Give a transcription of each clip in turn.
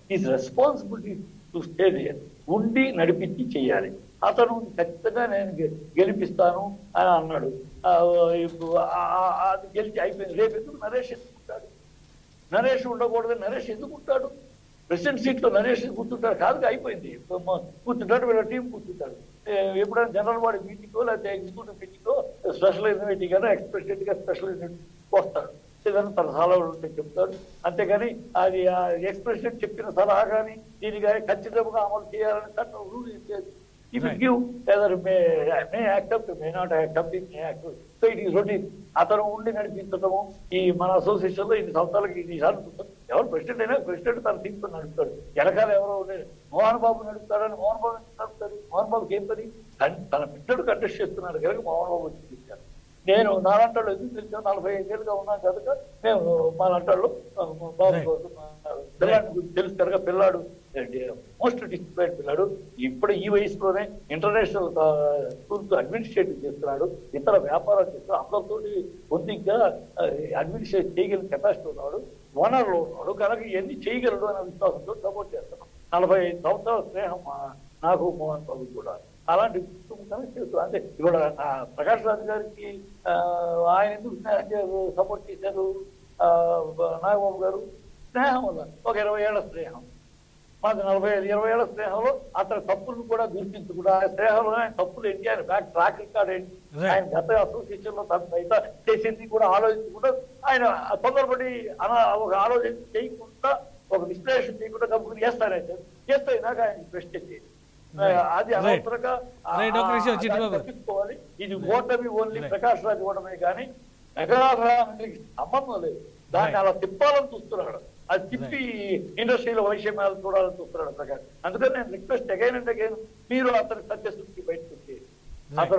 Is responsibility to stay there, ఉండి నడిపించి చేయాలి. అతను ఖచ్చితంగా నేను గెలిపిస్తాను అని అన్నాడు. అది గెలిచి అయిపోయింది. రేపు ఎందుకు నరేష్ ఎందుకుంటాడు? నరేష్ ఉండకూడదు. నరేష్ ఎందుకుంటాడు? ప్రెసిడెంట్ సీట్లో నరేష్ కూర్చుంటాడు కాదు, అయిపోయింది. కూర్చుంటాడు, వీళ్ళ టీం కూర్చుంటాడు. ఎప్పుడైనా జనరల్ బాడీ మీటింగో లేకపోతే ఎగ్జిక్యూటివ్ మీటింగో స్పెషల్ మీటింగ్ అయినా ఎక్స్ ప్రెసిడెంట్ గా స్పెషల్ వస్తాడు. ఏదైనా తన సలహాలు ఉంటే చెప్తాడు. అంతేగాని అది ఎక్స్ ప్రెసిడెంట్ చెప్పిన సలహా కానీ దీని కానీ ఖచ్చితంగా అమలు చేయాలని చట్టం రూల్ ఇచ్చేది. If you give, either may accept, may not accept, it may accept. So it is routine. అతను ఉండి నడిపించడము ఈ మన అసోసియేషన్ లో ఇన్ని సంవత్సరాలకి ఇన్నిసార్లు ఎవరు ప్రెసిడెంట్ అయినా ప్రెసిడెంట్ తన టీంతో నడుపుతాడు. వెనకాల ఎవరో మోహన్ బాబు నడుపుతాడని మోహన్ బాబు నడుపుతాడు. మోహన్ బాబుకి ఏం పని? తన బిడ్డడు కంటెస్ట్ చేస్తున్నాడు కనుక మోహన్ బాబు వచ్చి పిలిచాను. నేను నాలంటాళ్ళు ఎందుకు పిలిచాను? 45 ఏళ్ళుగా ఉన్నాను కనుక మేము మా లంటాళ్ళు బాబు పిల్లాడి గురించి తెలుసు కనుక పిల్లాడు మోస్ట్ డిసిప్లైన్ పిల్లాడు. ఇప్పుడు ఈ వయసులోనే ఇంటర్నేషనల్ స్కూల్స్ అడ్మినిస్ట్రేటివ్ చేస్తున్నాడు, ఇతర వ్యాపారాలు చేస్తున్నాడు. అందరితో కొద్దిగా అడ్మినిస్ట్రేట్ చేయగలిగిన కెపాసిటీ ఉన్నాడు, ఓనర్లో ఉన్నాడు కనుక ఇవన్నీ చేయగలడు అనే విశ్వాసంతో సపోర్ట్ చేస్తున్నాం. 45 సంవత్సరాల స్నేహం నాకు మోహన్ బాబు కూడా. అలాంటి కనెక్ట్ చేస్తూ అంటే ఇప్పుడు ప్రకాష్ రాజు గారికి ఆయన ఎందుకు సపోర్ట్ చేశారు? నాగబాబు గారు స్నేహం వల్ల ఒక 20 ఏళ్ల స్నేహం, మాది 45-20 ఏళ్ల స్నేహంలో అతని తప్పులను కూడా గుర్తించకుండా ఆ స్నేహంలో ఆయన తప్పులు ఏంటి, ఆయన బ్యాక్ ట్రాక్ రికార్డ్ ఏంటి, ఆయన గత అసోసియేషన్ లో తను బయట చేసింది కూడా ఆలోచించకుండా ఆయన తొందరపడి ఒక ఆలోచన చేయకుండా ఒక విశ్లేషణ చేయకుండా కంపెనీ చేస్తారైతే చేస్తే నాకు ఆయన ప్రశ్న చేయాలి. అది అనవసరంగా తప్పించుకోవాలి. ఇది ఓటమి ఓన్లీ ప్రకాష్ రాజ్ ఓటమే కానీ మెగానికి సంబంధం లేదు. దాన్ని అలా తిప్పాలని చూస్తున్నాడు. అది తిప్పి ఇండస్ట్రీలో వైషమ్యాలు చూడాలని చూస్తున్నాడు ప్రకాష్. అందుకని నేను రిక్వెస్ట్ అగైన్ అండ్ అగైన్, మీరు అతని సత్యశుద్ధి బయటకు అతను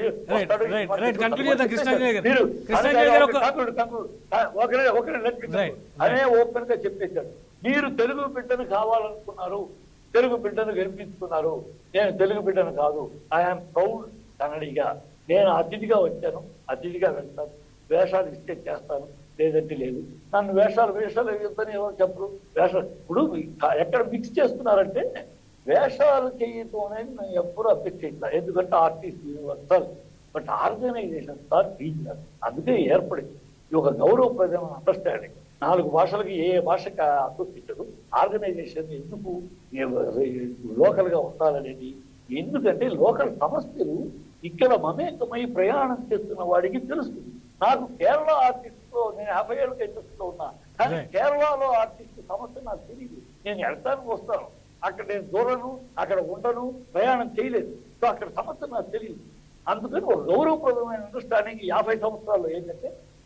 అనే ఓపెన్ గా చెప్పేశాడు. మీరు తెలుగు బిడ్డను కావాలనుకున్నారు, తెలుగు బిడ్డను గెలిపించుకున్నారు. నేను తెలుగు బిడ్డను కాదు, ఐఎమ్ ప్రౌడ్ కన్నడిగా. నేను అతిథిగా వచ్చాను, అతిథిగా వెళ్తాను, వేషాలు ఇస్తే చేస్తాను, లేదంటే లేదు. నన్ను వేషాలు ఇద్దని ఎవరు చెప్పరు. వేషాలు ఇప్పుడు ఎక్కడ మిక్స్ చేస్తున్నారంటే వేషాలు చేయటం అనేది నేను ఎప్పుడూ అబ్జెక్ట్ చేయట్లేదు. ఎందుకంటే artist universal, but organisation sir regional. అందుకే ఏర్పడింది ఇది ఒక గౌరవప్రదమైన అండర్స్టాండింగ్. 4 భాషలకి ఏ భాషకి అసోసియేటెడ్ ఆర్గనైజేషన్ ఎందుకు లోకల్ గా ఉండాలనేది. ఎందుకంటే లోకల్ సమస్యలు ఇక్కడ మమేకమై ప్రయాణం చేస్తున్న వాడికి తెలుస్తుంది. నాకు కేరళ ఆర్టిస్ట్ లో నేను 50 ఏళ్ళకి ఇంట్రెస్ట్ లో ఉన్నా, కానీ కేరళలో ఆర్టిస్ట్ సమస్య నాకు తెలియదు. నేను వెళ్తాను వస్తాను, అక్కడ నేను దూరను, అక్కడ ఉండను, ప్రయాణం చేయలేదు. సో అక్కడ సమస్య నాకు తెలియదు. అందుకని ఒక గౌరవప్రదమైన అండర్స్టాండింగ్ 50 సంవత్సరాల్లో ఏంటంటే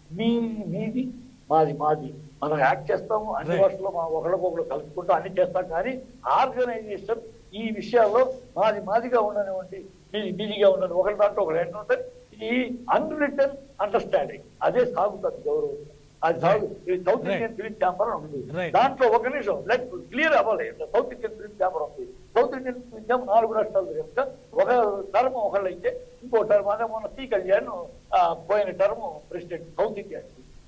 మీది మాది మనం యాక్ట్ చేస్తాము, అన్ని భాషలో మనం ఒకరికొకరు కలుపుకుంటూ అన్ని చేస్తాం. కానీ ఆర్గనైజేషన్ ఈ విషయాల్లో మాదిగా ఉండనివ్వండి, మీదిగా ఉండని ఒకరి దాంట్లో ఒకరు ఏంటంటే ఈ అన్రిటన్ అండర్స్టాండింగ్ అదే సాగుతుంది గౌరవం. అది సాగు. సౌత్ ఇండియన్ ఫిలిం ఛాంబర్ ఉంది, దాంట్లో ఒక నిమిషం లెట్ క్లియర్ అవ్వాలి. సౌత్ ఇండియన్ ఫిలిం ఛాంబర్ ఉంది. సౌత్ ఇండియన్ ఫిలిం ఛాంబర్ 4 రాష్ట్రాలు కనుక ఒక టర్మ్ ఒకళ్ళు అయితే ఇంకో టర్మ్ అదే మొన్న సి కళ్యాణ్ పోయిన టర్మ్ ప్రెసిడెంట్ సౌత్ ఇండియా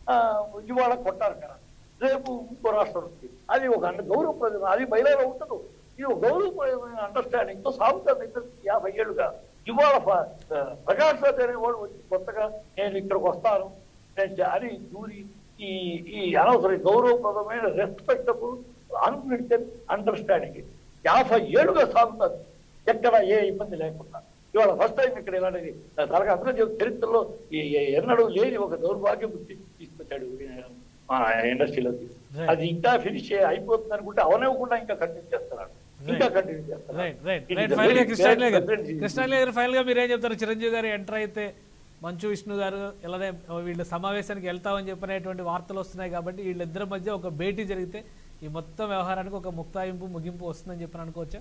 ఇవాళ కొట్టారు కదా, రేపు ఇంకో రాష్ట్రం ఉంది. అది ఒక గౌరవప్రదం, అది బయలుదేరి ఉంటుంది. ఇది ఒక గౌరవప్రదమైన అండర్స్టాండింగ్ తో సాగుతుంది. 50 ఏళ్ళుగా ఇవాళ ప్రకాష్ రాజ్ అనేవాడు వచ్చి కొత్తగా నేను ఇక్కడికి వస్తాను అని దూరి ఈ అనవసరం గౌరవప్రదమైన రెస్పెక్టబుల్ అన్రిటన్ అండర్స్టాండింగ్ 50 ఏళ్ళుగా సాగుతుంది, ఎక్కడ ఏ ఇబ్బంది లేకుండా. ఇవాళ ఫస్ట్ టైం ఇక్కడ ఇలాంటిది తనకు అందరూ చరిత్రలో ఎన్నడూ లేని ఒక దౌర్భాగ్యం తీసుకొచ్చాడు మన ఇండస్ట్రీలోకి. అది ఇంకా ఫినిష్ అయిపోతుంది అనుకుంటే అవనివ్వకుండా ఇంకా కంటిన్యూ చేస్తున్నాడు, ఇంకా కంటిన్యూ చేస్తున్నాడు. కృష్ణాలి ఫైనల్ గా మీరు ఏం చెప్తారు? చిరంజీవి గారు ఎంటర్ అయితే మంచు విష్ణు గారు ఇలానే వీళ్ళ సమావేశానికి వెళ్తామని చెప్పినటువంటి వార్తలు వస్తున్నాయి కాబట్టి వీళ్ళిద్దరి మధ్య ఒక భేటీ జరిగితే ఈ మొత్తం వ్యవహారానికి ఒక ముగింపు వస్తుందని చెప్పని అనుకోవచ్చా?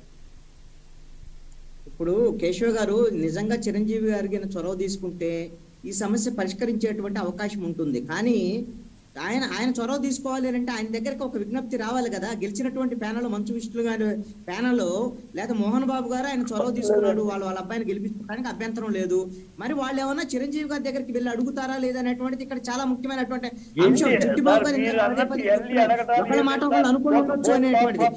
ఇప్పుడు కేశవ్ గారు నిజంగా చిరంజీవి గారికి చొరవ తీసుకుంటే ఈ సమస్య పరిష్కరించేటువంటి అవకాశం ఉంటుంది. కానీ ఆయన చొరవ తీసుకోవాలి అంటే ఆయన దగ్గరికి ఒక విజ్ఞప్తి రావాలి కదా. గెలిచినటువంటి ప్యానల్ మంచు విష్ణు గారి ప్యానల్ లేదా మోహన్ బాబు గారు ఆయన చొరవ తీసుకున్నాడు, వాళ్ళ అబ్బాయిని గెలిపించుకోవడానికి అభ్యంతరం లేదు. మరి వాళ్ళు ఏమన్నా చిరంజీవి గారి దగ్గరికి వెళ్ళి అడుగుతారా లేదా అనేటువంటిది ఇక్కడ చాలా ముఖ్యమైనటువంటి అంశం. చిట్టిబాబు గారు ఒకళ్ళ మాట ఒకళ్ళు అనుకోవచ్చు అనేటువంటిది.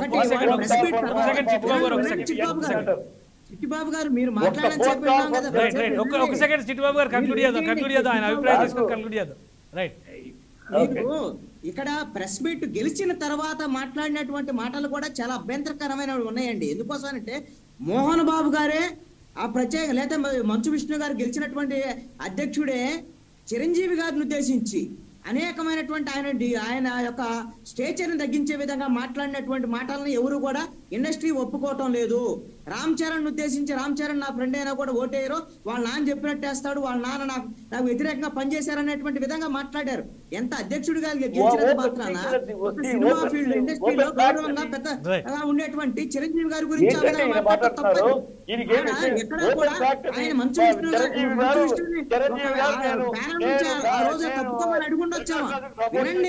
చిట్టిబాబు గారు మీరు మాట్లాడాలని కదా. ఒక సెకండ్ చిట్టిబాబు గారు కంక్లూడ్ చేద్దాం ఆయన అభిప్రాయం తీసుకొని కంక్లూడ్ చేద్దాం. రైట్. మీరు ఇక్కడ ప్రెస్ మీట్ గెలిచిన తర్వాత మాట్లాడినటువంటి మాటలు కూడా చాలా అభ్యంతరకరమైనవి ఉన్నాయండి. ఎందుకోసం అంటే మోహన్ బాబు గారే ఆ ప్రత్యేక లేదా మంచు విష్ణు గారు గెలిచినటువంటి అధ్యక్షుడే చిరంజీవి గారిని ఉద్దేశించి అనేకమైనటువంటి ఆయన యొక్క స్టేచర్ని తగ్గించే విధంగా మాట్లాడినటువంటి మాటలను ఎవరు కూడా ఇండస్ట్రీ ఒప్పుకోవటం లేదు. రామ్ చరణ్ ఉద్దేశించి రామ్ చరణ్ నా ఫ్రెండ్ అయినా కూడా ఓటేయరు, వాళ్ళ నాన్న చెప్పినట్టేస్తాడు, వాళ్ళ నాన్న నాకు వ్యతిరేకంగా పనిచేశారనేటువంటి విధంగా మాట్లాడారు. ఎంత అధ్యక్షుడిగా గెలిచినంత మాత్రాన సినిమా ఫీల్డ్ ఇండస్ట్రీలో గౌరవంగా పెద్దగా ఉండేటువంటి చిరంజీవి గారి గురించి తప్పదు. ఎక్కడ కూడా ఆయన మంచు విష్ణు ఆ రోజు తప్పుకోమని అడుగుండొచ్చాము. వినండి,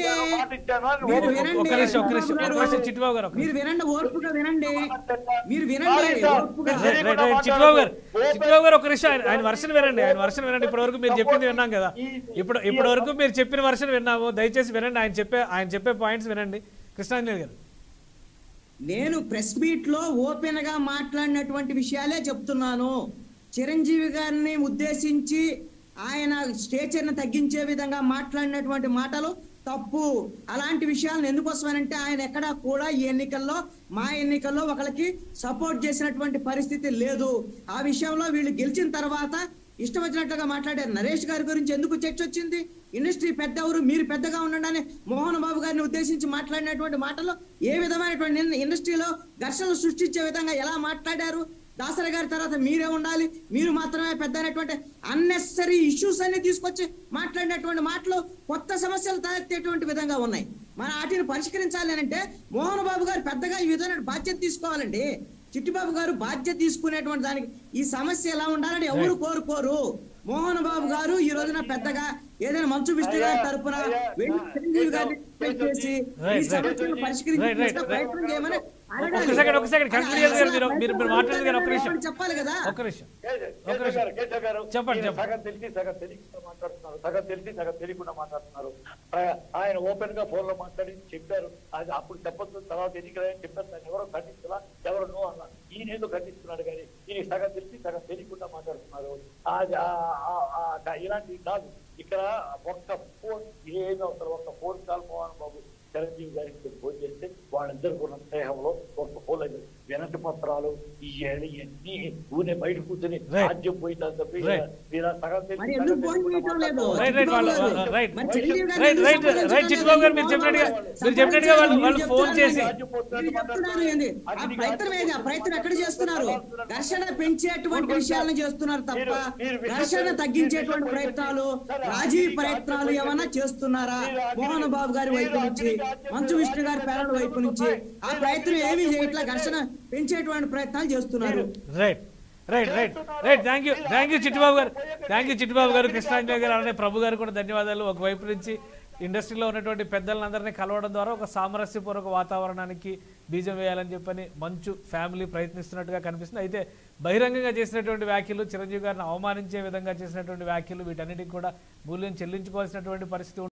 మీరు వినండి, ఓర్పుగా వినండి, మీరు వినండి. చిట్టిబాబు గారు ఒక నిమిషం ఆయన వర్షన్ వినండి, ఇప్పటి వరకు మీరు చెప్పింది విన్నాం కదా. ఇప్పటి వరకు మీరు చెప్పిన వర్షన్ విన్నాము, దయచేసి వినండి. ఆయన చెప్పే పాయింట్స్ వినండి. కృష్ణాంజలి గారు, నేను ప్రెస్ మీట్ లో ఓపెన్ గా మాట్లాడినటువంటి విషయాలే చెప్తున్నాను. చిరంజీవి గారిని ఉద్దేశించి ఆయన స్టేచర్ని తగ్గించే విధంగా మాట్లాడినటువంటి మాటలు తప్పు. అలాంటి విషయాలను ఎందుకోసమనంటే ఆయన ఎక్కడా కూడా ఈ మా ఎన్నికల్లో ఒకరికి సపోర్ట్ చేసినటువంటి పరిస్థితి లేదు. ఆ విషయంలో వీళ్ళు గెలిచిన తర్వాత ఇష్టం వచ్చినట్లుగా మాట్లాడారు. నరేష్ గారి గురించి ఎందుకు చర్చ వచ్చింది? ఇండస్ట్రీ పెద్ద ఎవరు, మీరు పెద్దగా ఉండండి మోహన్ బాబు గారిని ఉద్దేశించి మాట్లాడినటువంటి మాటలు ఏ విధమైనటువంటి ఇండస్ట్రీలో ఘర్షణలు సృష్టించే విధంగా ఎలా మాట్లాడారు? దాసరి గారి తర్వాత మీరే ఉండాలి, మీరు మాత్రమే పెద్ద అనేటువంటి అన్నెసరీ ఇష్యూస్ అన్ని తీసుకొచ్చి మాట్లాడినటువంటి మాటలు కొత్త సమస్యలు తలెత్తేటువంటి విధంగా ఉన్నాయి. మన వాటిని పరిష్కరించాలి అంటే మోహన్ బాబు గారు పెద్దగా ఈ విధమైన బాధ్యత తీసుకోవాలండి. చిట్టిబాబు గారు బాధ్యత తీసుకునేటువంటి దానికి ఈ సమస్య ఎలా ఉండాలని ఎవరు కోరుకోరు. మోహన్ బాబు గారు ఈ రోజున పెద్దగా ఏదైనా మంచు విష్ణు గారి తరపున వెళ్ళి చిరంజీవి గారిని చేసి ఈ సమస్యను పరిష్కరించే ప్రయత్నం చేయమని చెప్పాలి కదా. సగం తెలిసి సగం తెలియకుండా మాట్లాడుతున్నారు. ఆయన ఓపెన్ గా ఫోన్ లో మాట్లాడి చెప్పారు, అది అప్పుడు చెప్పొద్దు, తర్వాత ఎన్నికలని చెప్పారు. దాన్ని ఎవరో ఖండించాలా, ఎవరు నో అన్నారు. ఈయన ఏదో ఖండిస్తున్నాడు కానీ ఈయన సగం తెలిసి సగం తెలియకుండా మాట్లాడుతున్నారు. ఇలాంటివి కాదు. ఇక్కడ ఒక్క ఫోన్ ఏమి అవసరం, ఒక్క ఫోన్ కాల్ మోహన్ బాబు చిరంజీవి గారికి ఫోన్ చేస్తే వాళ్ళిద్దరు కూడా స్నేహంలో ఒక ఫోన్ అయితే వినతి పత్రాలు ఇవన్నీ ఊనే బయట కూర్చొని రాజ్యం పోయిందని చెప్పి ప్రయత్నం ఎక్కడ చేస్తున్నారు? ఘర్షణ పెంచేటువంటి విషయాలను చేస్తున్నారు తప్ప ఘర్షణ తగ్గించేటువంటి ప్రయత్నాలు, రాజీ ప్రయత్నాలు ఏమన్నా చేస్తున్నారా? మోహన్ బాబు గారి వైపు నుంచి, మంచు విష్ణు గారి పేరల వైపు నుంచి ఆ ప్రయత్నం ఏమీ చేయట్లా, ఘర్షణ పెంచేటువంటి ప్రయత్నాలు చేస్తున్నారు. థ్యాంక్ యూ చిట్టిబాబు గారు, కృష్ణాంజలి గారు, అలానే ప్రభు గారు కూడా ధన్యవాదాలు. ఒకవైపు నుంచి ఇండస్ట్రీలో ఉన్నటువంటి పెద్దలందరినీ కలవడం ద్వారా ఒక సామరస్యపూర్వక వాతావరణానికి బీజం వేయాలని చెప్పని మంచు ఫ్యామిలీ ప్రయత్నిస్తున్నట్టుగా కనిపిస్తుంది. అయితే బహిరంగంగా చేసినటువంటి వ్యాఖ్యలు, చిరంజీవి గారిని అవమానించే విధంగా చేసినటువంటి వ్యాఖ్యలు, వీటన్నిటికి కూడా మూల్యం చెల్లించుకోవాల్సినటువంటి పరిస్థితి